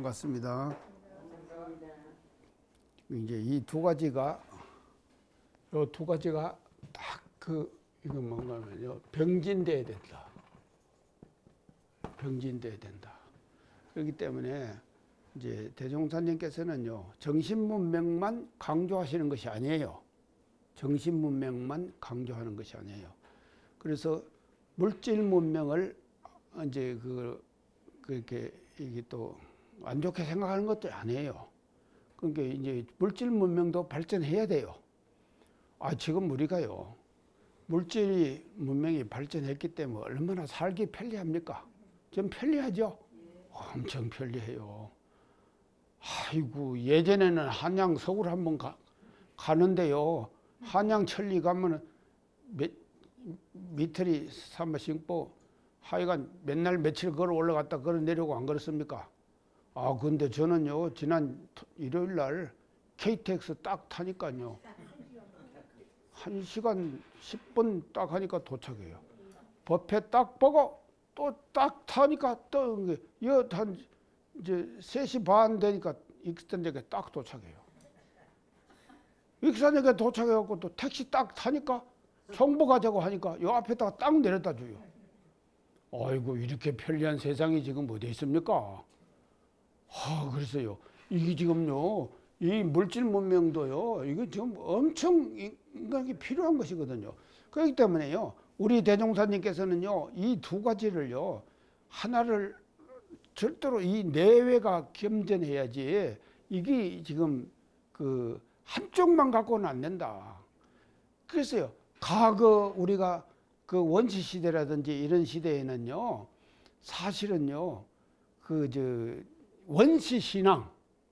반갑습니다. 이제 이 두 가지가, 요 두 가지가 딱 이거 뭔가면요. 병진돼야 된다. 병진돼야 된다. 그렇기 때문에 이제 대종사님께서는요, 정신문명만 강조하시는 것이 아니에요. 정신문명만 강조하는 것이 아니에요. 그래서 물질문명을 이제 그렇게 이게 또 안 좋게 생각하는 것도 아니에요. 그러니까 이제 물질 문명도 발전해야 돼요. 지금 우리가요, 물질 문명이 발전했기 때문에 얼마나 살기 편리합니까? 좀 편리하죠? 엄청 편리해요. 아이고, 예전에는 한양 서울 한번 가는데요, 한양 천리 가면은 미터리 삼신보 하여간 맨날 며칠 걸어 올라갔다 걸어 내려오고 안 그렇습니까? 근데 저는요, 지난 일요일 날 KTX 딱 타니까요, 1시간 10분 딱 하니까 도착해요. 법회 딱 보고 또 딱 타니까 또 한 이제 3시 반 되니까 익산역에 딱 도착해요. 익산역에 도착해갖고 또 택시 딱 타니까 정보 가자고 하니까 요 앞에다가 딱 내려다 줘요. 아이고, 이렇게 편리한 세상이 지금 어디 있습니까? 그래서요, 이게 지금요, 이 물질 문명도요, 이거 지금 엄청 인간에게 필요한 것이거든요. 그렇기 때문에요, 우리 대종사님께서는요, 이 두 가지를요, 하나를 절대로 이 내외가 겸전해야지, 이게 지금 한쪽만 갖고는 안 된다. 그래서요, 과거 우리가 원시 시대라든지 이런 시대에는요, 사실은요, 원시 신앙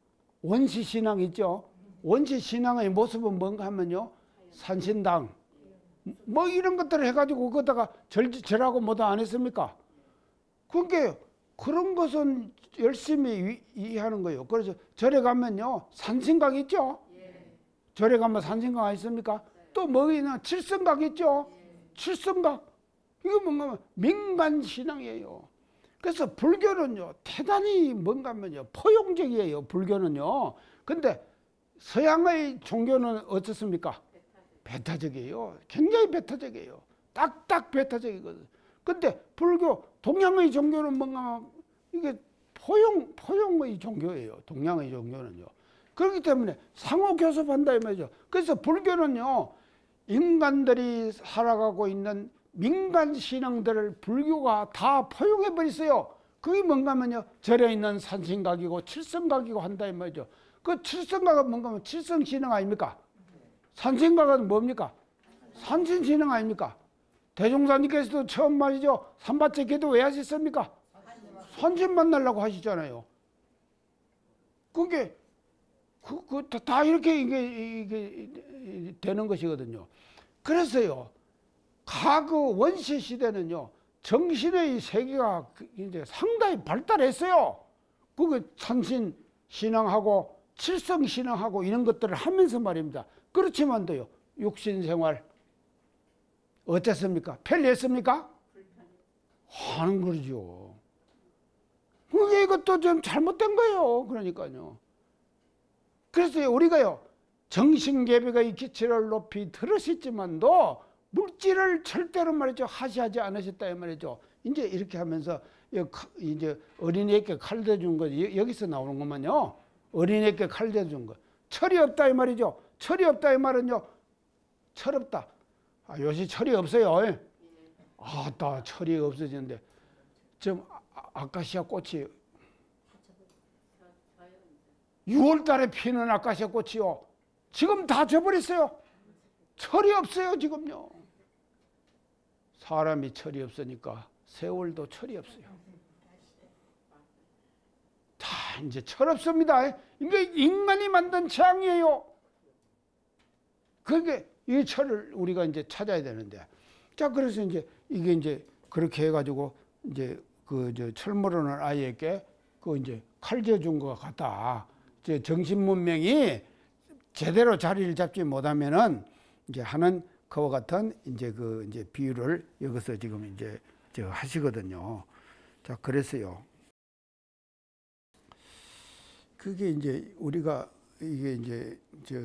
있죠? 원시 신앙의 모습은 뭔가 하면요, 산신당, 뭐 이런 것들을 해가지고 거기다가 절하고 뭐도 안 했습니까? 그러니까 그런 것은 열심히 이해하는 거예요. 그래서 절에 가면요, 산신각 있죠? 절에 가면 산신각 있습니까? 또 뭐 있나? 칠성각 있죠? 칠성각. 이거 뭔가 하면 민간신앙이에요. 그래서 불교는요, 대단히 뭔가 하면요, 포용적이에요, 불교는요. 근데 서양의 종교는 어떻습니까? 배타적이에요. 굉장히 배타적이에요. 딱딱 배타적이거든. 근데 불교, 동양의 종교는 뭔가, 이게 포용의 종교예요. 동양의 종교는요. 그렇기 때문에 상호 교섭한다 이 말이죠. 그래서 불교는요, 인간들이 살아가고 있는 민간 신앙들을 불교가 다 포용해 버렸어요. 그게 뭔가 하면요, 절에 있는 산신각이고 칠성각이고 한다 이 말이죠. 그 칠성각은 뭔가 하면 칠성신앙 아닙니까? 산신각은 뭡니까? 산신신앙 아닙니까? 대종사님께서도 처음 말이죠, 삼바째 기도 왜 하셨습니까? 산신 만나려고 하시잖아요. 그게 다 이렇게 이게 되는 것이거든요. 그래서요, 과거 원시 시대는요, 정신의 세계가 이제 상당히 발달했어요. 그게 산신 신앙하고 칠성 신앙하고 이런 것들을 하면서 말입니다. 그렇지만도요, 육신 생활 어땠습니까? 편리했습니까? 하는 거죠. 그게 이것도 좀 잘못된 거예요. 그러니까요. 그래서 우리가요, 정신계백의 기치를 높이 들으셨지만도 물질을 절대로 말이죠, 하시하지 않으셨다 이 말이죠. 이제 이렇게 하면서 이제 어린이에게 칼 대준 거 여기서 나오는 것만요. 어린이에게 칼 대준 거. 철이 없다 이 말이죠. 철이 없다 이 말은요, 철없다. 요새 철이 없어요. 철이 없어지는데 지금 아카시아 꽃이 6월 달에 피는 아카시아 꽃이요, 지금 다 져버렸어요. 철이 없어요, 지금요. 사람이 철이 없으니까 세월도 철이 없어요. 다 이제 철 없습니다. 이게 인간이 만든 재앙이에요. 그게 이 철을 우리가 이제 찾아야 되는데, 자, 그래서 이제 이게 이제 그렇게 해가지고 이제 철 모르는 아이에게 이제 칼 져준 것 같다. 이제 정신 문명이 제대로 자리를 잡지 못하면은 이제 하는 그와 같은 이제 비유를 여기서 지금 이제 하시거든요. 자, 그래서요, 그게 이제 우리가 이게 이제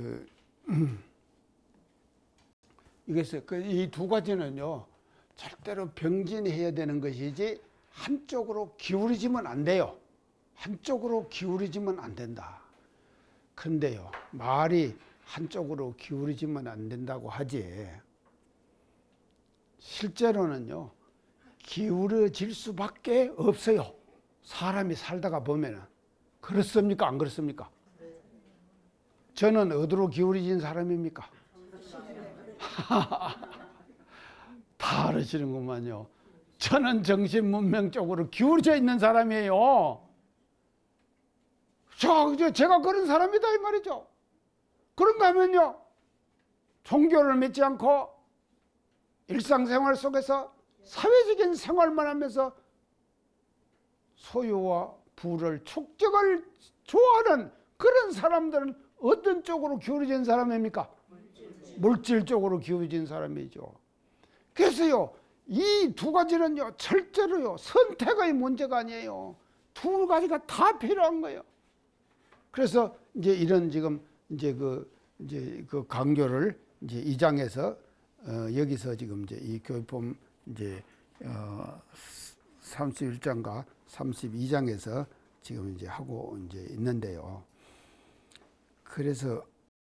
이것을 이 두 가지는요 절대로 병진해야 되는 것이지 한쪽으로 기울이지면 안 돼요. 한쪽으로 기울이지면 안 된다. 근데요 말이 한쪽으로 기울이지면 안 된다고 하지 실제로는요 기울어질 수밖에 없어요. 사람이 살다가 보면은. 그렇습니까? 안 그렇습니까? 저는 어디로 기울어진 사람입니까? 다 알으시는구만요. 저는 정신문명 쪽으로 기울어져 있는 사람이에요. 제가 그런 사람이다 이 말이죠. 그런가 하면요 종교를 믿지 않고 일상생활 속에서 사회적인 생활만 하면서 소유와 부를 축적을 좋아하는 그런 사람들은 어떤 쪽으로 기울어진 사람입니까? 물질 쪽으로 기울어진 사람이죠. 그래서요 이 두 가지는요 절대로요 선택의 문제가 아니에요. 두 가지가 다 필요한 거예요. 그래서 이제 이런 지금 이제 그 강조를 이제 2장에서 여기서 지금 이제 이 교육법 이제 31장과 32장에서 지금 이제 하고 이제 있는데요. 그래서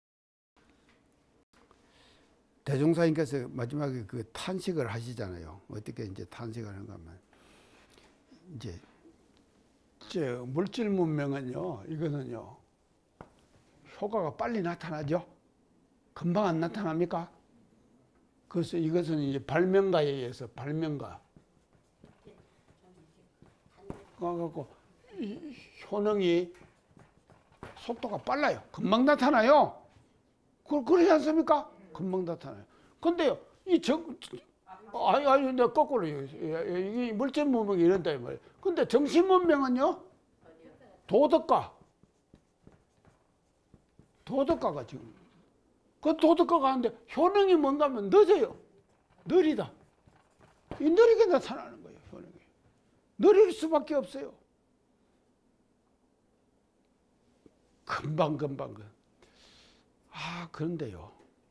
대종사님께서 마지막에 그 탄식을 하시잖아요. 어떻게 이제 탄식을 하는가 하면 이제 물질 문명은요 이거는요 효과가 빨리 나타나죠. 금방 안 나타납니까? 그래서 이것은 이제 발명가에 의해서 발명가 그래갖고 효능이 속도가 빨라요. 금방 나타나요. 그러지 않습니까? 금방 나타나요. 근데요, 아니, 내가 거꾸로 이 물질 문명이 이런다 이 말이에요. 근데 정신 문명은요, 도덕가가 지금 그 도덕가가 하는데 효능이 뭔가 하면 늦어요. 느리다. 이 느리게 나타나는 거예요. 효능이 느릴 수밖에 없어요. 금방. 그런데요.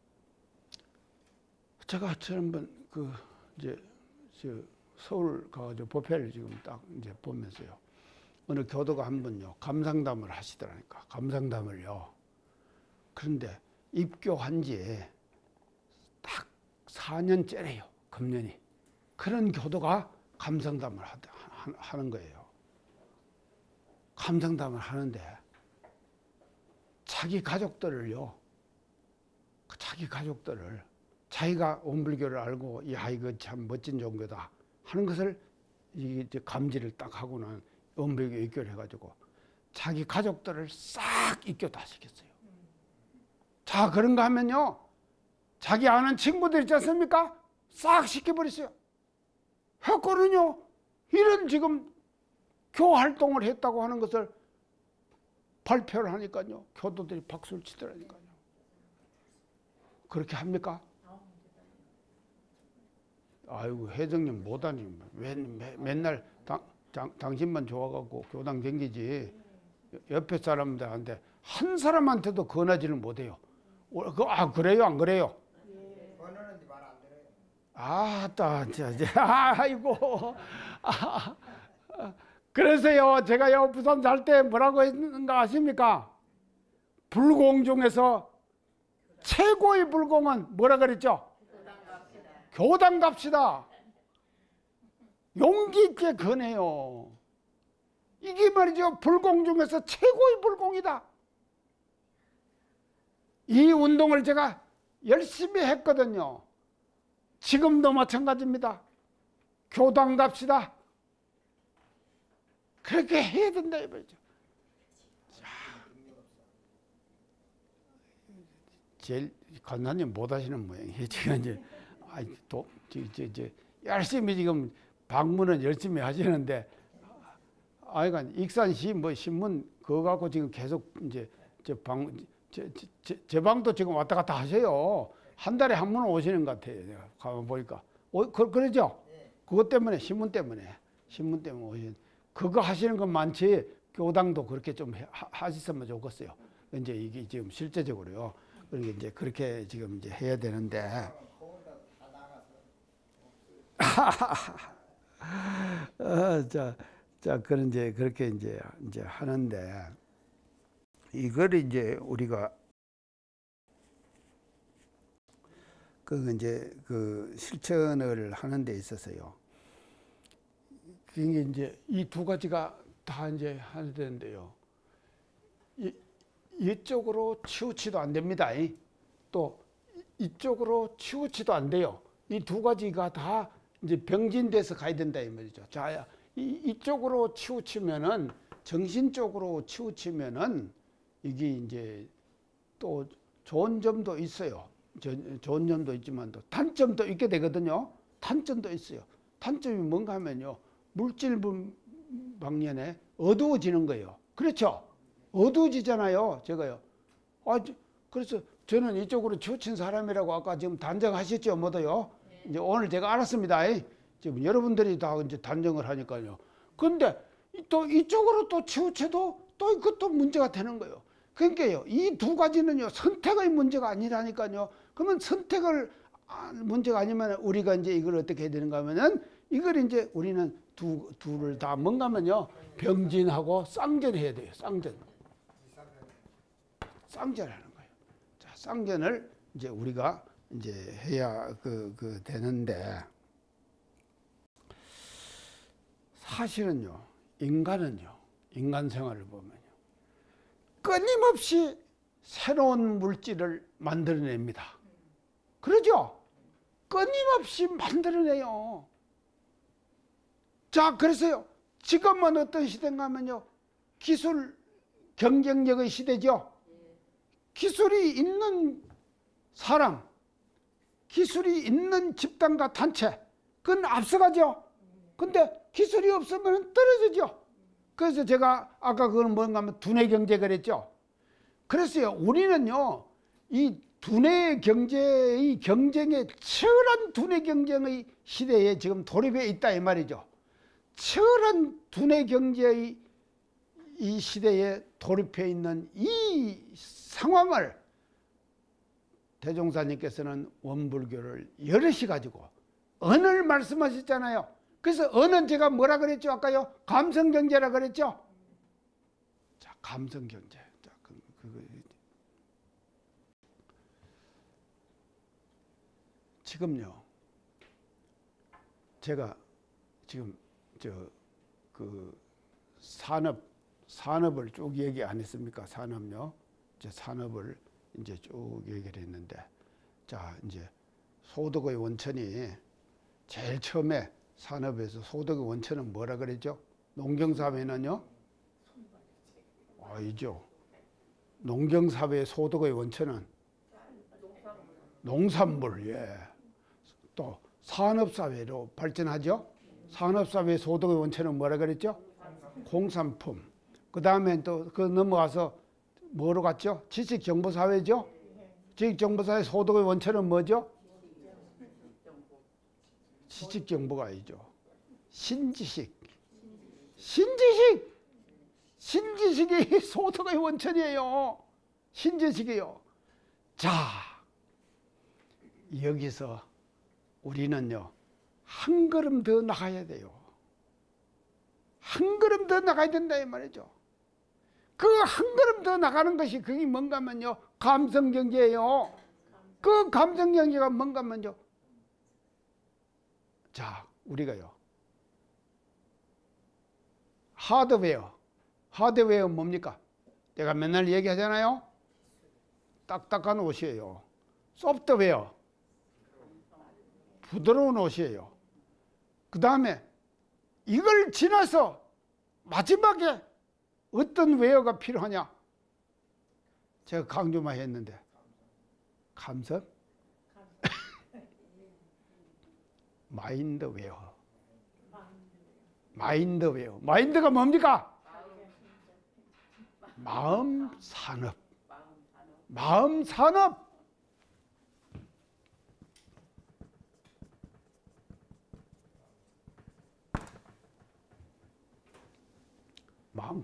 제가 한번 이제 서울 가가지고 법회를 지금 딱 이제 보면서요. 어느 교도가 한 번요 감상담을 하시더라니까. 감상담을요. 그런데 입교한 지 딱 4년째래요. 금년이. 그런 교도가 감상담을 하는 거예요. 감상담을 하는데 자기 가족들을 자기가 온불교를 알고 이거 참 멋진 종교다 하는 것을 이제 감지를 딱 하고는 온불교 입교를 해가지고 자기 가족들을 싹 입교 다 시켰어요. 자 그런가 하면요 자기 아는 친구들 있지 않습니까? 싹 시켜버렸어요. 했거든요. 이런 지금 교활동을 했다고 하는 것을 발표를 하니까요 교도들이 박수를 치더라니까요. 그렇게 합니까? 아이고 회장님 못하니 맨날 당신만 좋아갖고 교당 댕기지 옆에 사람들한테 한 사람한테도 권하지를 못해요. 그래요 안 그래요? 권하는데 말 안 들어요. 아이고. 그래서요 제가요 부산 살 때 뭐라고 했는가 아십니까? 불공 중에서 최고의 불공은 뭐라 그랬죠? 교당 갑시다. 용기 있게 권해요. 이게 말이죠 불공 중에서 최고의 불공이다. 이 운동을 제가 열심히 했거든요. 지금도 마찬가지입니다. 교당 갑시다. 그렇게 해야 된다 이거죠. 제일 간사님 못 하시는 모양이에요. 제가 이제 열심히 지금 방문은 열심히 하시는데, 익산시 뭐 신문 그거 갖고 지금 계속 이제 제 방도 지금 왔다 갔다 하세요. 한 달에 한 번 오시는 것 같아요. 내가 가만 보니까 그러죠. 그것 때문에 신문 때문에 오신. 그거 하시는 건 많지 교당도 그렇게 좀 하셨으면 좋겠어요. 이제 이게 지금 실제적으로요. 그러니까 이제 그렇게 지금 이제 해야 되는데. 자, 그런 이제 그렇게 이제 하는데 이걸 이제 우리가 그 이제 그 실천을 하는 데 있어서요. 그게 이제 이 두 가지가 다 이제 해야 되는데요. 이쪽으로 치우치도 안 됩니다. 또 이쪽으로 치우치도 안 돼요. 이 두 가지가 다 이제 병진돼서 가야 된다 이 말이죠. 자, 이쪽으로 치우치면은 정신적으로 치우치면은 이게 이제 또 좋은 점도 있어요. 좋은 점도 있지만 또 단점도 있게 되거든요. 단점도 있어요. 단점이 뭔가 하면요. 물질 방면에 어두워지는 거예요. 그렇죠? 어두워지잖아요. 제가요. 그래서 저는 이쪽으로 치우친 사람이라고 아까 지금 단정하셨죠? 뭐도요? 이제 오늘 제가 알았습니다. 지금 여러분들이 다 이제 단정을 하니까요. 근데 또 이쪽으로 또 치우쳐도 또 이것도 문제가 되는 거예요. 그러니까요. 이 두 가지는요. 선택의 문제가 아니라니까요. 그러면 선택을 문제가 아니면 우리가 이제 이걸 어떻게 해야 되는가 하면은 이걸 이제 우리는 둘을 다 뭔가 하면요. 병진하고 쌍전해야 돼요. 쌍전하는 거예요. 자, 쌍전을 이제 우리가 이제 해야 되는데 사실은요. 인간 생활을 보면요. 끊임없이 새로운 물질을 만들어냅니다. 그러죠? 끊임없이 만들어내요. 자, 그래서요. 지금은 어떤 시대인가 하면요. 기술 경쟁력의 시대죠. 기술이 있는 사람, 기술이 있는 집단과 단체, 그건 앞서가죠. 근데 기술이 없으면 떨어지죠. 그래서 제가 아까 그건 뭔가 하면 두뇌 경제 그랬죠. 그래서요, 우리는요, 이 두뇌 경제의 경쟁에 치열한 두뇌 경쟁의 시대에 지금 돌입해 있다 이 말이죠. 치열한 두뇌 경제의 이 시대에 돌입해 있는 이 상황을 대종사님께서는 원불교를 여럿이 가지고 언을 말씀하셨잖아요. 그래서 언은 제가 뭐라 그랬죠? 아까요? 감성경제라 그랬죠? 자, 감성경제. 자, 지금요. 제가 지금 산업을 쭉 얘기 안 했습니까? 산업요. 이제 산업을 이제 쭉 얘기를 했는데, 자, 이제 소득의 원천이 제일 처음에 산업에서 소득의 원천은 뭐라 그랬죠? 농경사회는요? 아니죠. 농경사회의 소득의 원천은 농산물, 예. 또 산업사회로 발전하죠? 산업사회의 소득의 원천은 뭐라 그랬죠? 공산품. 그 다음에 또 그 넘어가서 뭐로 갔죠? 지식정보사회죠? 지식정보사회 소득의 원천은 뭐죠? 지식정보가 아니죠. 신지식. 신지식이 소득의 원천이에요. 신지식이요. 자, 여기서 우리는요, 한 걸음 더 나가야 돼요. 한 걸음 더 나가야 된다 이 말이죠. 그 한 걸음 더 나가는 것이 그게 뭔가 하면요, 감성경제예요. 그 감성경제가 뭔가 하면요, 자, 우리가요, 하드웨어 뭡니까? 내가 맨날 얘기하잖아요. 딱딱한 옷이에요. 소프트웨어, 부드러운 옷이에요. 그 다음에 이걸 지나서 마지막에 어떤 웨어가 필요하냐? 제가 강조 많이 했는데, 감성? 마인드웨어. 마인드가 뭡니까? 마음산업. 마음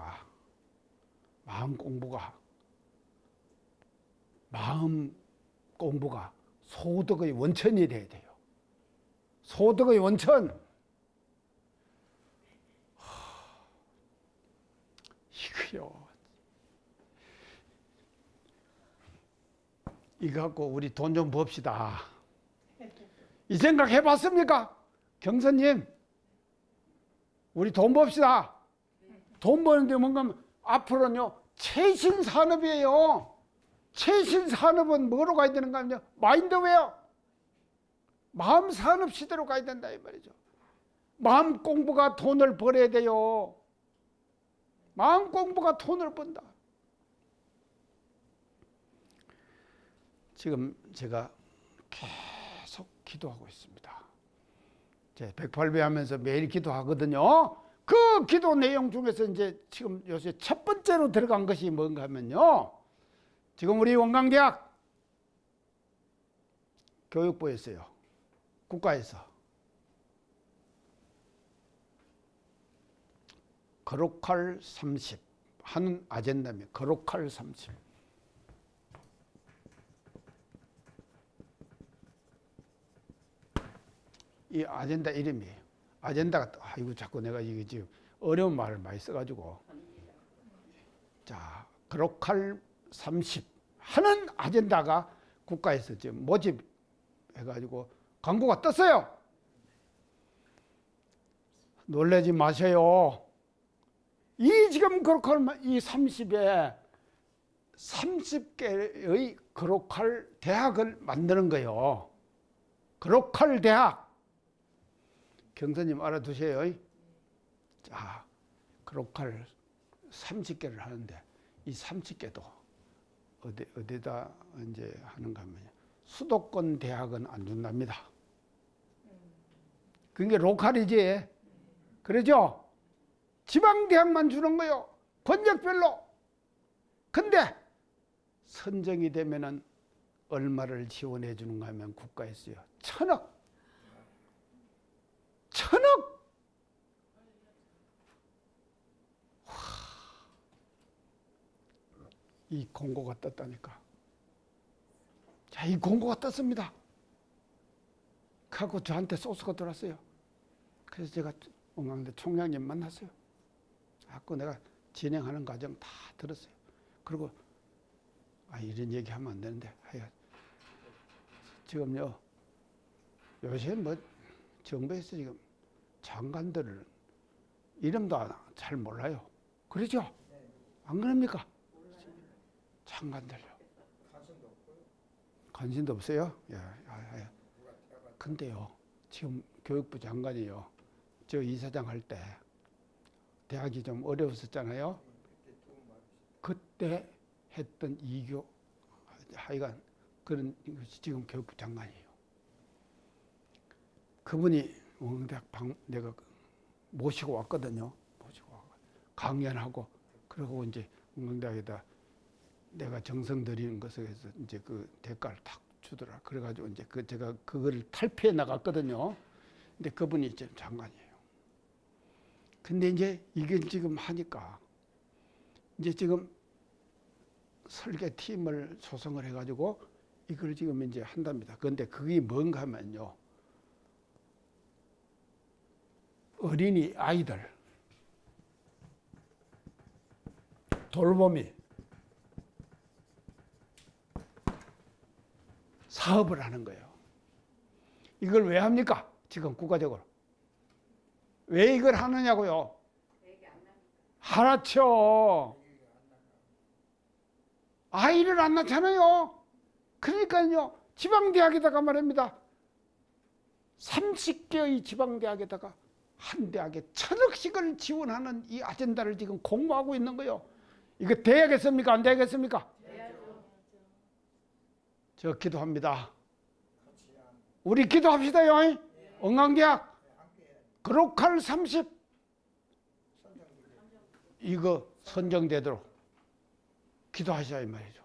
공부가 소득의 원천이 돼야 돼요. 소득의 원천. 이거요. 이거 갖고 우리 돈 좀 봅시다. 이 생각 해봤습니까? 경선님, 우리 돈 봅시다. 돈 버는데 뭔가 앞으로는요, 최신 산업이에요. 최신 산업은 뭐로 가야 되는가 하면요, 마인드웨어. 마음 산업 시대로 가야 된다 이 말이죠. 마음 공부가 돈을 벌어야 돼요. 마음 공부가 돈을 번다. 지금 제가 계속 기도하고 있습니다. 제 108배 하면서 매일 기도하거든요. 그 기도 내용 중에서 이제 지금 요새 첫 번째로 들어간 것이 뭔가 하면요, 지금 우리 원광대학 교육부에서요, 국가에서 거룩할 30 하는 아젠다입니다. 거룩할 30. 이 아젠다 이름이에요. 아젠다가, 아이고, 자꾸 내가 이게 지금 어려운 말을 많이 써가지고. 자, 거룩할 30 하는 아젠다가 국가에서 지금 모집해가지고 광고가 떴어요. 놀라지 마세요. 이 지금 거룩할 이 30에 30개의 거룩할 대학을 만드는 거예요. 거룩할 대학. 경선님 알아두세요. 자, 거룩할 30개를 하는데 이 30개도 어디다 이제 하는가 하면 수도권 대학은 안 준답니다. 그게 로컬이지. 그러죠? 지방 대학만 주는 거요. 권역별로. 근데 선정이 되면은 얼마를 지원해 주는가 하면 국가에서요, 1,000억. 1,000억. 이 공고가 떴다니까. 자, 이 공고가 떴습니다. 하고 저한테 소스가 들어왔어요. 그래서 제가 원광대 총장님 만났어요. 자꾸 내가 진행하는 과정 다 들었어요. 그리고 이런 얘기하면 안 되는데, 지금요, 요새 뭐 정부에서 지금 장관들을 이름도 잘 몰라요. 그러죠? 안 그럽니까? 장관들요. 관심도 없어요? 근데요, 지금 교육부 장관이요, 저 이사장 할 때 대학이 좀 어려웠었잖아요. 그때 했던 이교, 하여간 그런 것이 지금 교육부 장관이에요. 그분이 원광대학 내가 모시고 왔거든요. 모시고 와서 강연하고, 그리고 이제 원광대학에다 내가 정성 들이는 것에 대해서 이제 그 대가를 탁 주더라. 그래가지고 이제 제가 그거를 탈피해 나갔거든요. 근데 그분이 지금 장관이에요. 근데 이제 이게 지금 하니까 이제 지금 설계팀을 조성을 해가지고 이걸 지금 이제 한답니다. 그런데 그게 뭔가 하면요, 어린이 아이들 돌보미 사업을 하는 거예요. 이걸 왜 합니까? 지금 국가적으로. 왜 이걸 하느냐고요? 하라쳐. 아이를 안 낳잖아요. 그러니까요, 지방대학에다가 말입니다, 30개의 지방대학에다가 한 대학에 1,000억씩을 지원하는 이 아젠다를 지금 공모하고 있는 거예요. 이거 돼야겠습니까? 안 돼야겠습니까? 저 기도합니다. 우리 기도합시다요. 원광대학 거룩할 30 이거 선정되도록 기도하셔야 이 말이죠.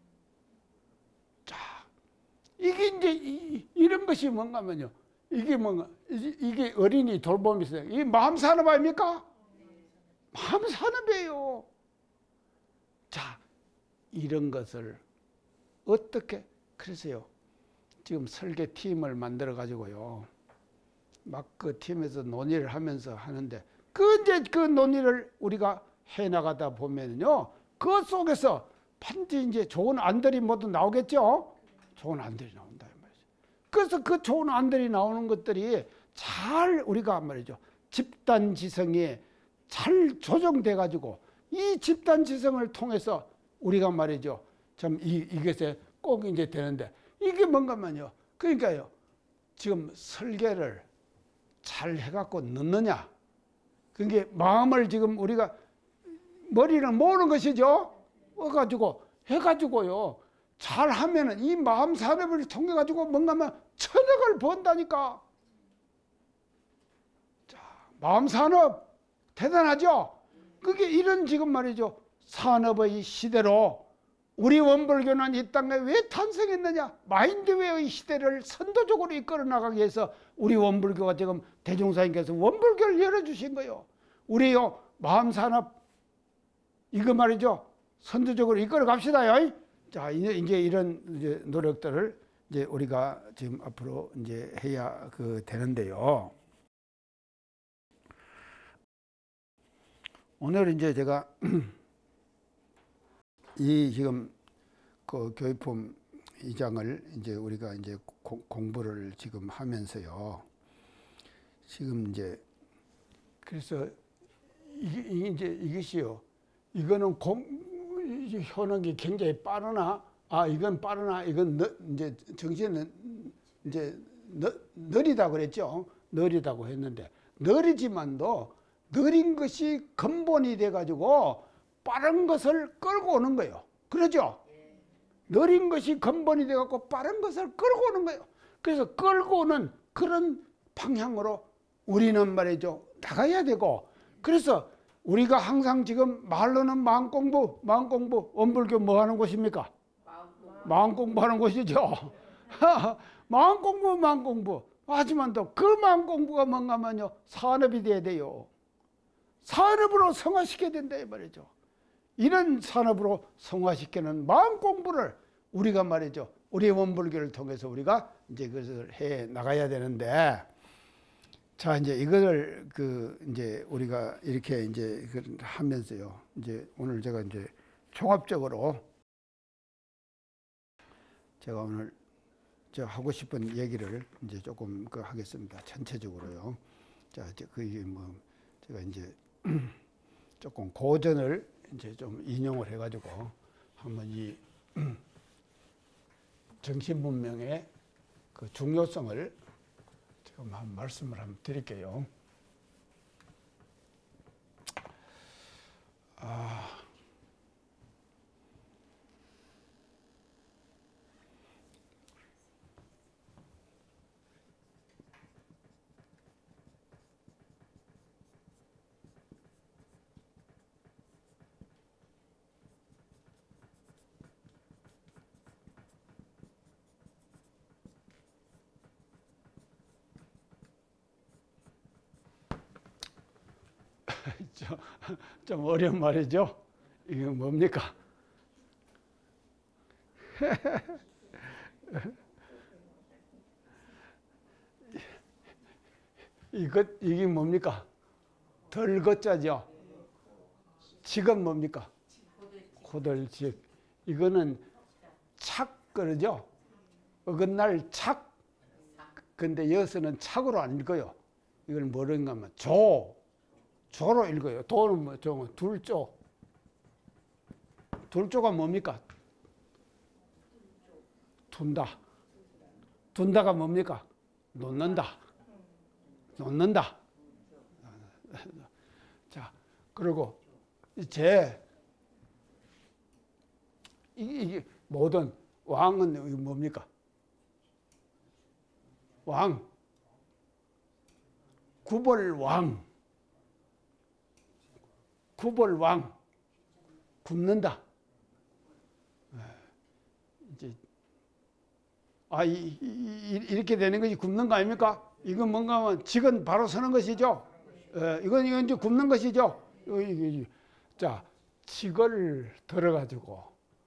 자, 이게 이제 이런 것이 뭔가 하면요, 이게 뭔가, 이게 어린이 돌봄이 있어요. 이게 마음 산업 아닙니까? 마음 산업이에요. 자, 이런 것을 어떻게, 그래서요, 지금 설계팀을 만들어 가지고요, 막 그 팀에서 논의를 하면서 하는데, 이제 그 논의를 우리가 해 나가다 보면요, 그 속에서 반드시 이제 좋은 안들이 모두 나오겠죠? 좋은 안들이 나온다 말이죠. 그래서 그 좋은 안들이 나오는 것들이 잘 우리가 말이죠, 집단 지성이 잘 조정돼 가지고 이 집단 지성을 통해서 우리가 말이죠, 참 이것에 꼭 이제 되는데, 이게 뭔가면요, 그러니까요, 지금 설계를 잘 해갖고 넣느냐, 그게 마음을 지금 우리가 머리를 모으는 것이죠. 해가지고요, 잘 하면은 이 마음 산업을 통해 가지고 뭔가면 천억을 번다니까. 자, 마음 산업 대단하죠. 그게 이런 지금 말이죠, 산업의 시대로 우리 원불교는 이 땅에 왜 탄생했느냐? 마인드웨어의 시대를 선도적으로 이끌어 나가기 위해서 우리 원불교가 지금 대종사님께서 원불교를 열어주신 거예요. 우리요, 마음 산업 이거 말이죠, 선도적으로 이끌어 갑시다요. 자, 이제 이런 이제 노력들을 이제 우리가 지금 앞으로 이제 해야 되는데요. 오늘 이제 제가 이 지금 그 교육품 2장을 이제 우리가 이제 공부를 지금 하면서요, 지금 이제 그래서 이것이요, 이거는 이제 효능이 굉장히 빠르나, 이건 빠르나, 이건 이제 정신은 이제 느리다고 그랬죠. 느리다고 했는데, 느리지만도 느린 것이 근본이 돼 가지고 빠른 것을 끌고 오는 거예요. 그러죠? 느린 것이 근본이 돼 갖고 빠른 것을 끌고 오는 거예요. 그래서 끌고 오는 그런 방향으로 우리는 말이죠, 나가야 되고, 그래서 우리가 항상 지금 말로는 마음 공부, 원불교 뭐 하는 곳입니까? 마음 공부하는 곳이죠. 마음 공부. 하지만 또 그 마음 공부가 뭔가면요, 산업이 돼야 돼요. 산업으로 성화시켜야 된다 이 말이죠. 이런 산업으로 성화시키는 마음 공부를 우리가 말이죠, 우리 원불교를 통해서 우리가 이제 그것을 해 나가야 되는데, 자, 이제 이거를 이제 우리가 이렇게 이제 하면서요, 이제 오늘 제가 이제 종합적으로 제가 오늘 저 하고 싶은 얘기를 이제 조금 하겠습니다. 전체적으로요. 자, 그게 뭐 제가 이제 조금 고전을 이제 좀 인용을 해가지고 한번 이 정신문명의 그 중요성을 지금 한 말씀을 한번 드릴게요. 좀 어려운 말이죠. 이게 뭡니까? 이게 뭡니까? 덜거자죠. 직은 뭡니까? 고들직. 이거는 착 그러죠. 어긋날 착. 근데 여기서는 착으로 안 읽어요. 이걸 뭐로 읽냐면 조로 읽어요. 도는 뭐 둘조. 둘조가 뭡니까? 둔다. 둔다가 뭡니까? 놓는다. 자, 그리고 이게 모든 왕은 뭡니까? 왕. 구벌왕. 굽는다. 이제 이렇게 되는 것이 굽는 거 아닙니까? 이건 뭔가 하면 직은 바로 서는 것이죠. 이건 이제 굽는 것이죠. 자, 직을 들어가지고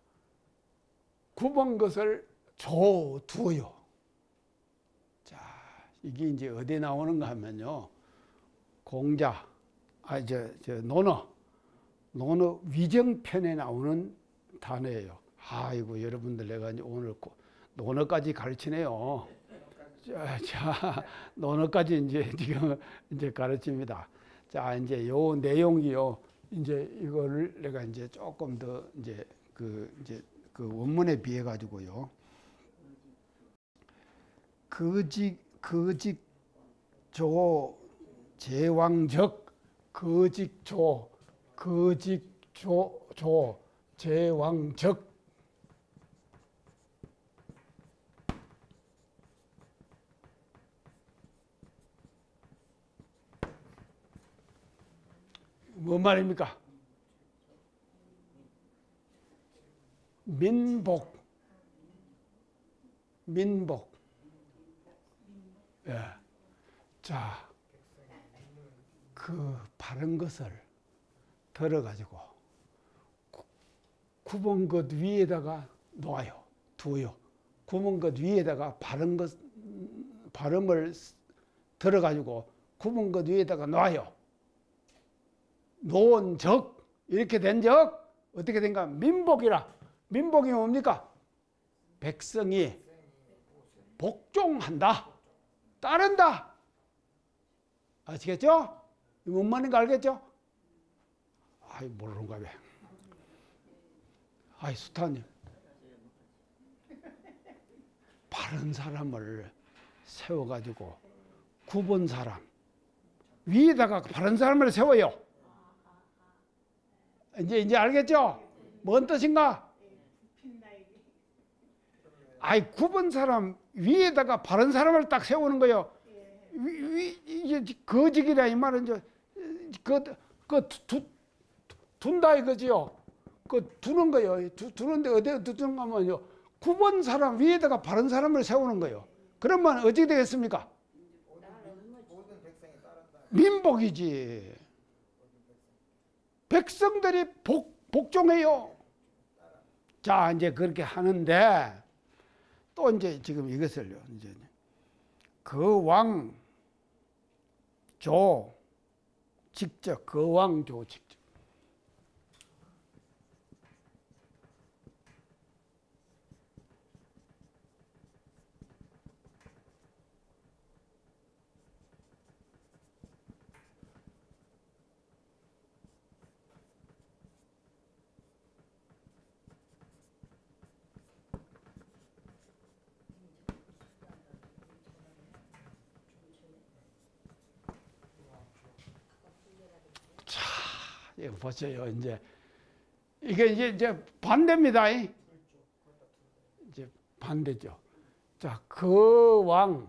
9번 것을 줘두어요. 자, 이게 이제 어디 나오는가 하면요. 공자, 논어 위정편에 나오는 단어예요. 아이고, 여러분들 내가 이제 오늘 논어까지 가르치네요. 자, 논어까지 이제 지금 이제 가르칩니다. 자, 이제 요 내용이요. 이제 이거를 내가 이제 조금 더 이제 그 원문에 비해 가지고요. 거직조 제왕적 거직조 제왕적 뭔 말입니까? 민복. 예. 자, 그 바른 것을 들어가지고 9번 것 위에다가 놓아요. 두어요. 9번 것 위에다가 발음을 들어가지고 9번 것 위에다가 놓아요. 놓은 적, 이렇게 된 적, 어떻게 된가? 민복이라. 민복이 뭡니까? 백성이 복종한다. 따른다. 아시겠죠? 뭔 말인가 알겠죠? 아이, 모르는가 왜. 아이, 수타님. 바른 사람을 세워가지고 9번 사람 위에다가 바른 사람을 세워요. 이제 알겠죠? 뭔 뜻인가? 아이, 9번 사람 위에다가 바른 사람을 딱 세우는 거예요. 이게 거직이라 이 말은 둔다 이거지요. 두는 거예요. 두는데 어디에 두는가 하면요. 9번 사람 위에다가 바른 사람을 세우는 거예요. 그러면 어떻게 되겠습니까? 민복이지. 백성들이 복종해요. 자, 이제 그렇게 하는데 또 이제 지금 이것을요. 이제 거왕조 직접 거왕조 직접. 이거 보세요. 이게 이제 반대입니다. 이제 반대죠. 자, 거왕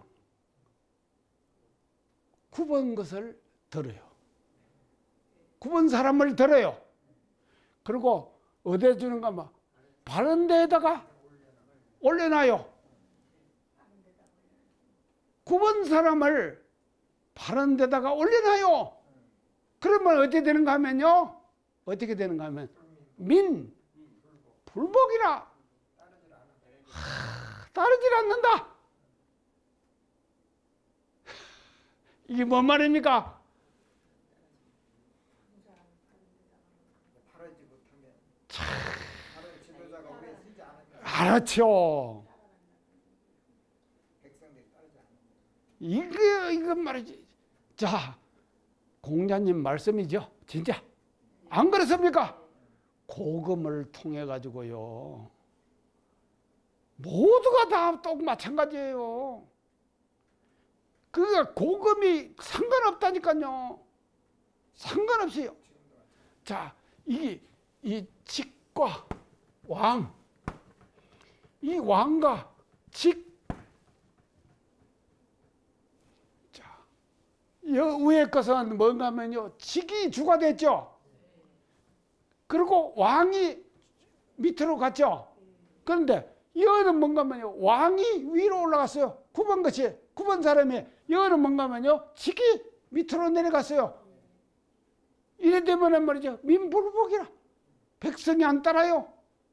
9번 것을 들어요. 9번 사람을 들어요. 그리고 어디에 주는가 막 바른 데에다가 올려놔요. 9번 사람을 바른 데다가 올려놔요. 그러면 어떻게 되는가 하면요. 어떻게 되는가 하면 불복이라. 따르질 않는다. 이게 뭔 말입니까? 알았죠. 이거 말이지. 자, 공자님 말씀이죠. 진짜. 안 그렇습니까? 고금을 통해 가지고요. 모두가 다 똑 마찬가지예요. 그러니까 고금이 상관없다니까요. 상관없이요. 자, 이 직과 왕, 이 왕과 직, 자, 위에 것은 뭔가 하면요, 직이 주가 됐죠. 그리고 왕이 밑으로 갔죠. 그런데 여는 뭔가 하면요, 왕이 위로 올라갔어요. 9번 것이, 9번 사람이, 여는 뭔가 하면요, 직이 밑으로 내려갔어요. 이래 되면 말이죠. 민불복이라. 백성이 안 따라요.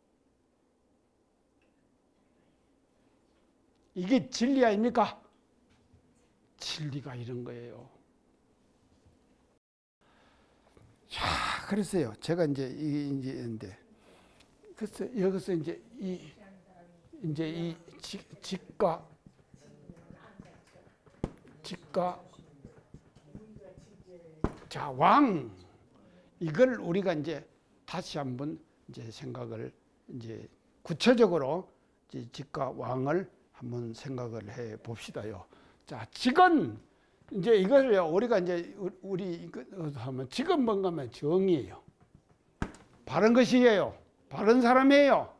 이게 진리 아닙니까? 진리가 이런 거예요. 자, 그랬어요. 제가 이제 그래서 여기서 이제 이 직과 자, 왕 이걸 우리가 이제 다시 한번 이제 생각을 이제 구체적으로 이제 직과 왕을 한번 생각을 해 봅시다요. 자, 직은 이제 이걸요 우리가 이제 우리 이거 하면 직은 뭔가 하면 정이에요. 바른 것이에요. 바른 사람이에요.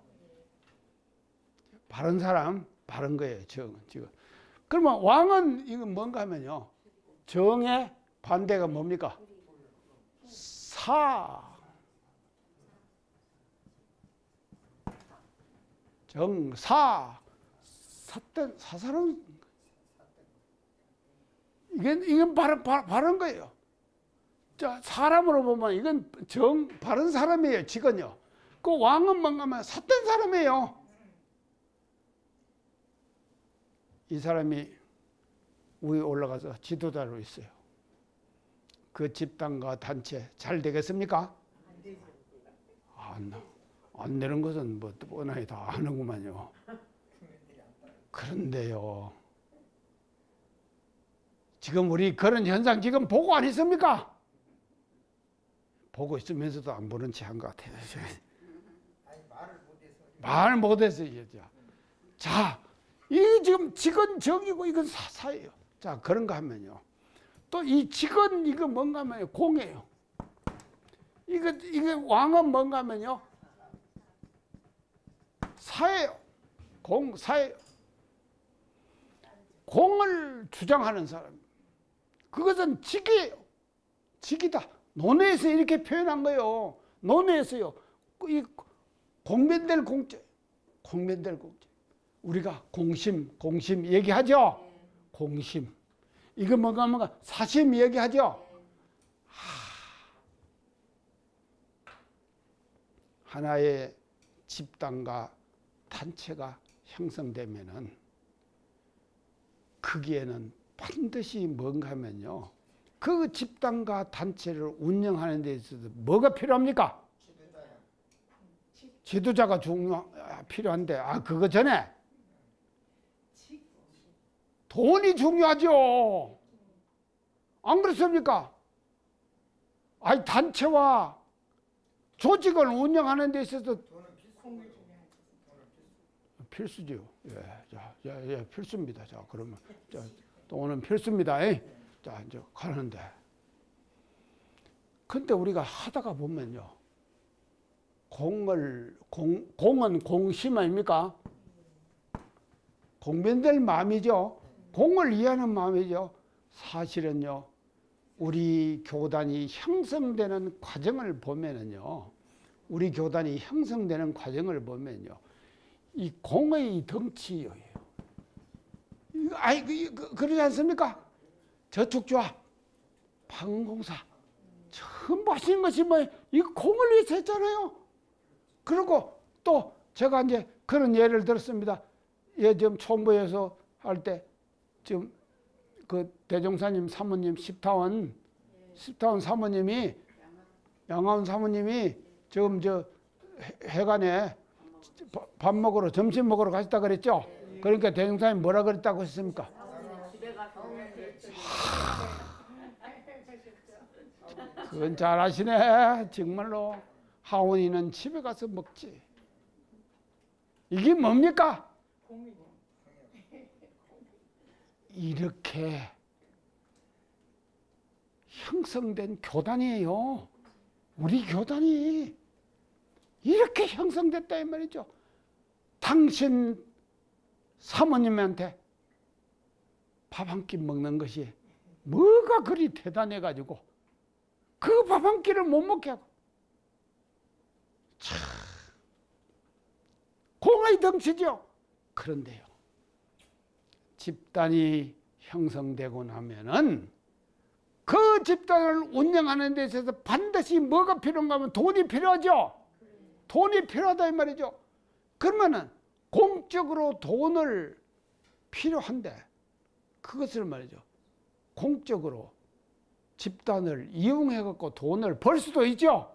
바른 사람, 바른 거예요. 정은 지금. 그러면 왕은 이건 뭔가 하면요. 정의 반대가 뭡니까? 사사로운 이건 바른 거예요. 자, 사람으로 보면 이건 바른 사람이에요. 직은요. 그 왕은 뭔가 하면 삿된 사람이에요. 이 사람이 위에 올라가서 지도자로 있어요. 그 집단과 단체 잘 되겠습니까? 안 되는 것은 뭐 뻔하게 다 아는구만요. 그런데요. 지금 우리 그런 현상 지금 보고 안 있습니까? 보고 있으면서도 안 보는 채 한 것 같아요. 말을 못해서. 자, 이 지금 직은 정이고 이건 사사예요. 자, 그런가 하면요. 또 이 직은 이거 뭔가 하면 공이에요. 이게 왕은 뭔가 하면요. 사예요. 사예요. 공을 주장하는 사람. 그것은 직이에요. 직이다. 논어에서 이렇게 표현한 거예요. 논어에서요. 이 공변될 공제. 공변될 공제. 우리가 공심 얘기하죠. 공심. 이거 뭔가 사심 얘기하죠. 하나의 집단과 단체가 형성되면은 거기에는 반드시 뭔가 하면요. 그 집단과 단체를 운영하는 데 있어서 뭐가 필요합니까? 지도자가 필요한데, 그거 전에 돈이 중요하죠. 안 그렇습니까? 단체와 조직을 운영하는 데 있어서 필수죠. 예, 필수입니다. 자, 그러면 돈은 필수입니다. 자, 이제 가는데. 근데 우리가 하다가 보면요. 공은 공심 아닙니까? 공변될 마음이죠. 공을 이해하는 마음이죠. 사실은요. 우리 교단이 형성되는 과정을 보면은요. 우리 교단이 형성되는 과정을 보면요. 이 공의 덩치예요. 그러지 않습니까? 저축조합, 방공사 전부 하시는 것이 이 공을 위해서 했잖아요. 그리고 또 제가 이제 그런 예를 들었습니다. 지금 총무에서 할 때 지금 그 대종사님 사모님 십타원 사모님이 양화원 사모님이 지금 해관에 밥 먹으러 점심 먹으러 가셨다 그랬죠. 그러니까 대종사님 뭐라 그랬다고 했습니까? 그건 잘하시네. 정말로 하원이는 집에 가서 먹지. 이게 뭡니까? 이렇게 형성된 교단이에요. 우리 교단이 이렇게 형성됐다 이 말이죠. 당신 사모님한테 밥 한 끼 먹는 것이 뭐가 그리 대단해 가지고 그 밥 한 끼를 못 먹게 하고 참 공의 덩치죠. 그런데요. 집단이 형성되고 나면은 그 그 집단을 운영하는 데 있어서 반드시 뭐가 필요한가 하면 돈이 필요하죠. 돈이 필요하다 이 말이죠. 그러면은 공적으로 돈을 필요한데 그것을 말이죠. 공적으로 집단을 이용해 갖고 돈을 벌 수도 있죠.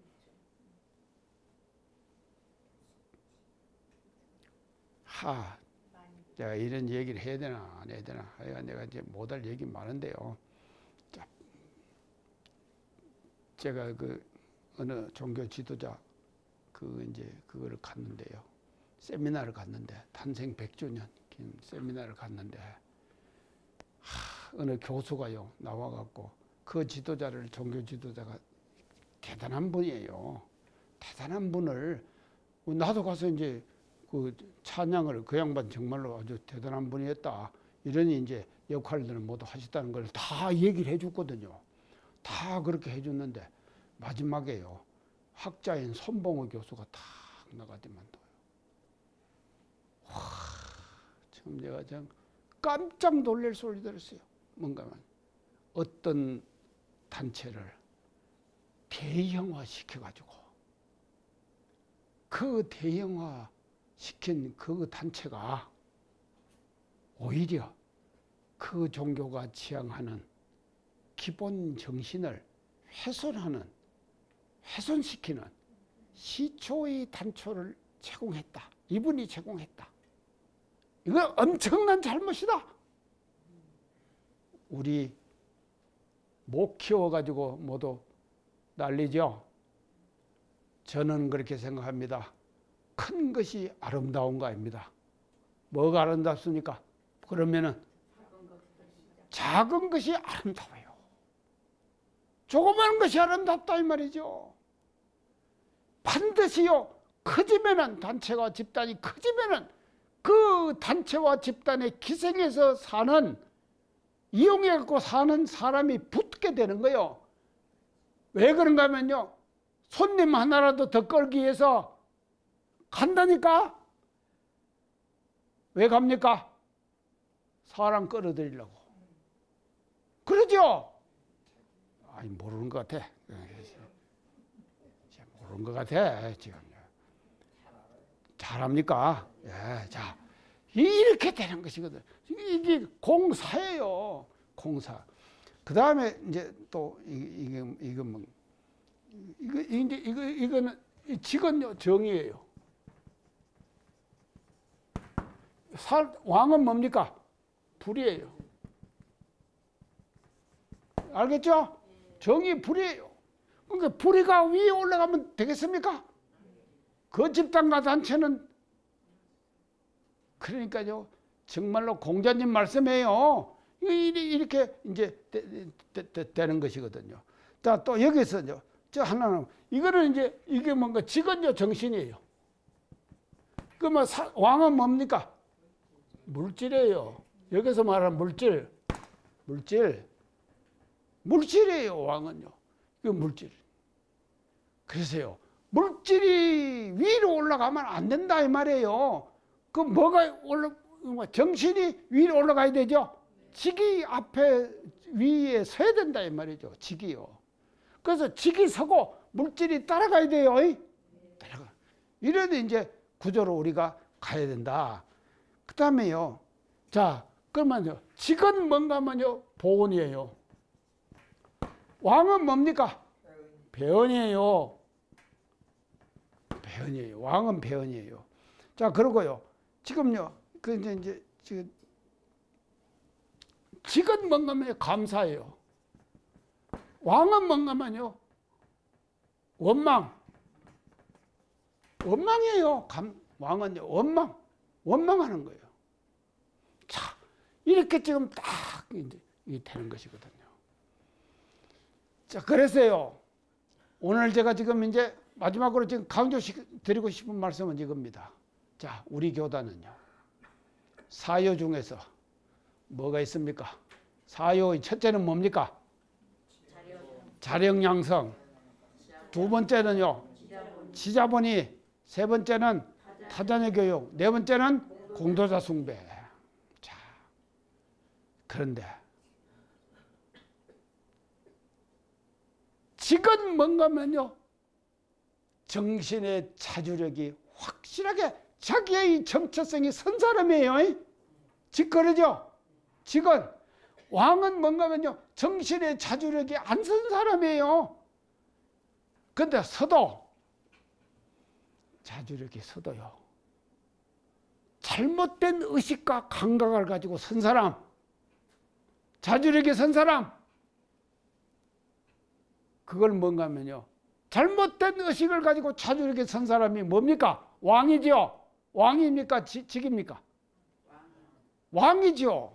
제가 이런 얘기를 해야 되나 안 해야 되나. 내가 이제 못할 얘기 많은데요. 자, 제가 그 어느 종교 지도자 이제 그거를 갔는데요. 세미나를 갔는데 탄생 100주년 긴 세미나를 갔는데 어느 교수가요 나와갖고 그 지도자를 종교 지도자가 대단한 분이에요. 대단한 분을 나도 가서 이제 그 찬양을 그 양반 정말로 아주 대단한 분이었다 이러니 이제 역할들을 모두 하셨다는 걸 다 얘기를 해줬거든요. 다 그렇게 해줬는데 마지막에요 학자인 손봉호 교수가 탁 나가더만요. 지금 내가 참 깜짝 놀랄 소리 들었어요. 뭔가만 어떤 단체를 대형화 시켜가지고 그 대형화 시킨 그 단체가 오히려 그 종교가 지향하는 기본 정신을 훼손시키는 시초의 단초를 제공했다. 이분이 제공했다. 이거 엄청난 잘못이다. 우리 못 키워가지고 모두 난리죠. 저는 그렇게 생각합니다. 큰 것이 아름다운 거 아닙니다. 뭐가 아름답습니까? 그러면은 작은 것이 아름다워요. 조그마한 것이 아름답다 이 말이죠. 반드시요 커지면은 단체와 집단이 커지면은 그 단체와 집단의 기생에서 사는 이용해갖고 사는 사람이 붙게 되는 거예요. 왜 그런가 하면요 손님 하나라도 더 끌기 위해서 간다니까. 왜 갑니까? 사람 끌어들이려고. 그러죠? 아니 모르는 것 같아. 모르는 것 같아 지금. 잘합니까? 예, 자 이렇게 되는 것이거든. 이게 공사예요. 공사. 그 다음에 이제 또 이거는 직은 정의예요. 왕은 뭡니까? 불이에요. 알겠죠? 정의 불이에요. 그러니까 불이가 위에 올라가면 되겠습니까? 그 집단과 단체는 그러니까요. 정말로 공자님 말씀이에요. 이렇게 이제 되는 것이거든요. 자, 또 여기서요. 저 하나는 이거는 이제 이게 뭔가 직언요 정신이에요. 그 뭐 왕은 뭡니까? 물질이에요. 여기서 말하는 물질이에요. 왕은요. 이거 물질. 그래서요. 물질이 위로 올라가면 안 된다 이 말이에요. 그 뭐가 정신이 위로 올라가야 되죠. 직이 앞에 위에 서야 된다 이 말이죠. 직이요. 그래서 직이 서고 물질이 따라가야 돼요. 따라가. 이래도 이제 구조로 우리가 가야 된다. 그 다음에요. 자, 그러면요. 직은 뭔가 하면요. 보온이에요. 왕은 뭡니까? 배언이에요. 배언이에요. 왕은 배언이에요. 자, 그러고요. 지금요. 그 이제 지금 직은 뭔가면요. 감사예요. 왕은 뭔가면요. 원망이에요. 왕은요. 원망하는 거예요. 자, 이렇게 지금 딱 이제 되는 것이거든요. 자, 그래서요. 오늘 제가 지금 이제 마지막으로 지금 강조드리고 싶은 말씀은 이겁니다. 자, 우리 교단은요. 사요 중에서 뭐가 있습니까? 사요의 첫째는 뭡니까? 자력양성. 두 번째는요. 지자본이. 세 번째는 타자녀 교육. 네 번째는 공도자 숭배. 자, 그런데 직은 뭔가면요, 정신의 자주력이 확실하게 자기의 정체성이 선 사람이에요. 직 그러죠? 직은. 왕은 뭔가면요, 정신의 자주력이 안 선 사람이에요. 근데 서도 자주력이 서도요, 잘못된 의식과 감각을 가지고 선 사람, 자주력이 선 사람, 그걸 뭔가 하면요, 잘못된 의식을 가지고 자주력이 선 사람이 뭡니까? 왕이죠. 왕입니까? 직입니까? 왕이죠.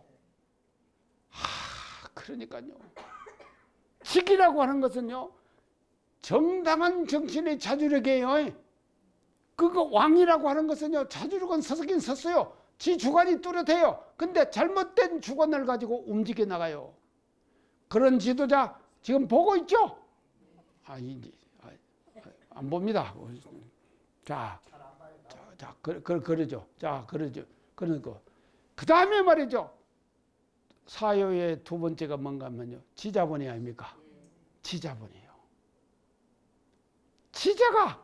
그러니까요, 직이라고 하는 것은요, 정당한 정신의 자주력이에요. 그거 왕이라고 하는 것은요, 자주력은 서서긴 섰어요. 지 주관이 뚜렷해요. 근데 잘못된 주관을 가지고 움직여 나가요. 그런 지도자 지금 보고 있죠? 안 봅니다. 그러죠. 그러죠. 그러고 그 다음에 말이죠, 사유의 두 번째가 뭔가 하면요, 지자본이 아닙니까? 지자본이에요. 지자가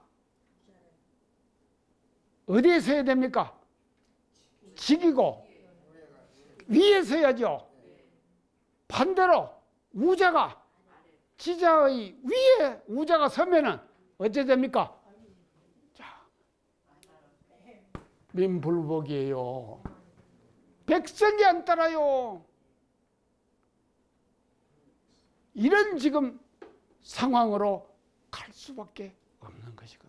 어디에 서야 됩니까? 직이고 위에 서야죠. 반대로 우자가, 지자의 위에 우자가 서면은 어째 됩니까? 자, 민불복이에요. 백성이 안 따라요. 이런 지금 상황으로 갈 수밖에 없는 것이거든요.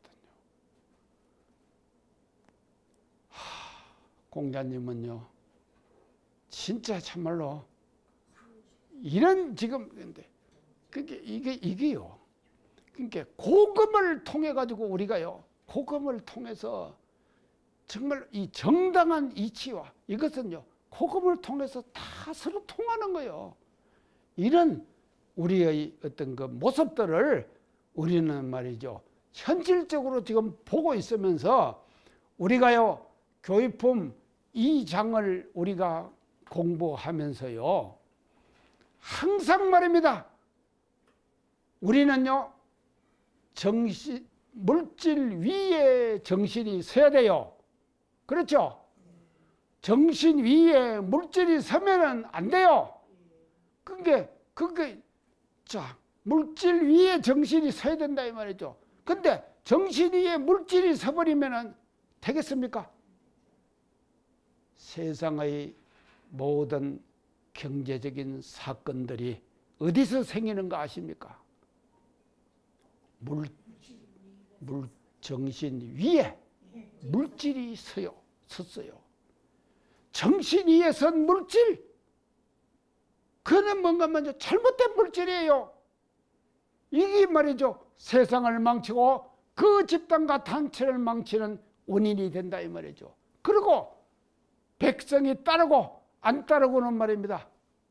공자님은요, 진짜 참말로 이런 지금, 근데 그게 이게요. 그러니까 고금을 통해 가지고 우리가요, 고금을 통해서 정말 이 정당한 이치와 이것은요, 고금을 통해서 다 서로 통하는 거예요. 이런 우리의 어떤 그 모습들을 우리는 말이죠, 현실적으로 지금 보고 있으면서 우리가요, 교육품 2장을 우리가 공부하면서요, 항상 말입니다. 우리는요, 정신, 물질 위에 정신이 서야 돼요. 그렇죠? 정신 위에 물질이 서면은 안 돼요. 그게 자, 물질 위에 정신이 서야 된다 이 말이죠. 근데 정신 위에 물질이 서버리면은 되겠습니까? 세상의 모든 경제적인 사건들이 어디서 생기는가 아십니까? 정신 위에 물질이 섰어요. 정신 위에 선 물질, 그는 뭔가 먼저 잘못된 물질이에요. 이게 말이죠, 세상을 망치고 그 집단과 단체를 망치는 원인이 된다 이 말이죠. 그리고 백성이 따르고 안 따르고는 말입니다,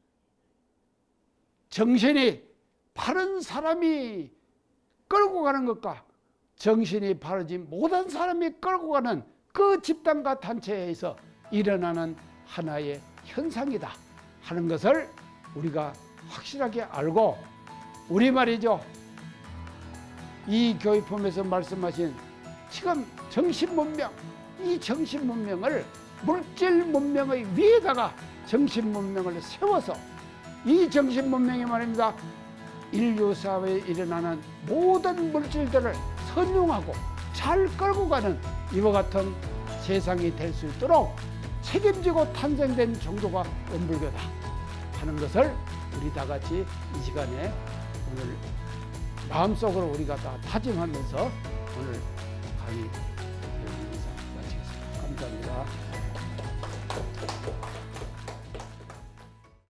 정신이 바른 사람이 끌고 가는 것과 정신이 바르지 못한 사람이 끌고 가는 그 집단과 단체에서 일어나는 하나의 현상이다 하는 것을 우리가 확실하게 알고, 우리 말이죠, 이 교육품에서 말씀하신 지금 정신문명, 이 정신문명을 물질 문명의 위에다가 정신문명을 세워서 이 정신문명이 말입니다, 인류 사회에 일어나는 모든 물질들을 선용하고 잘 끌고 가는 이와 같은 세상이 될 수 있도록 책임지고 탄생된 종교가 은불교다 하는 것을 우리 다 같이 이 시간에 오늘 마음속으로 우리가 다 다짐하면서 오늘 강의 인사 마치겠습니다. 감사합니다.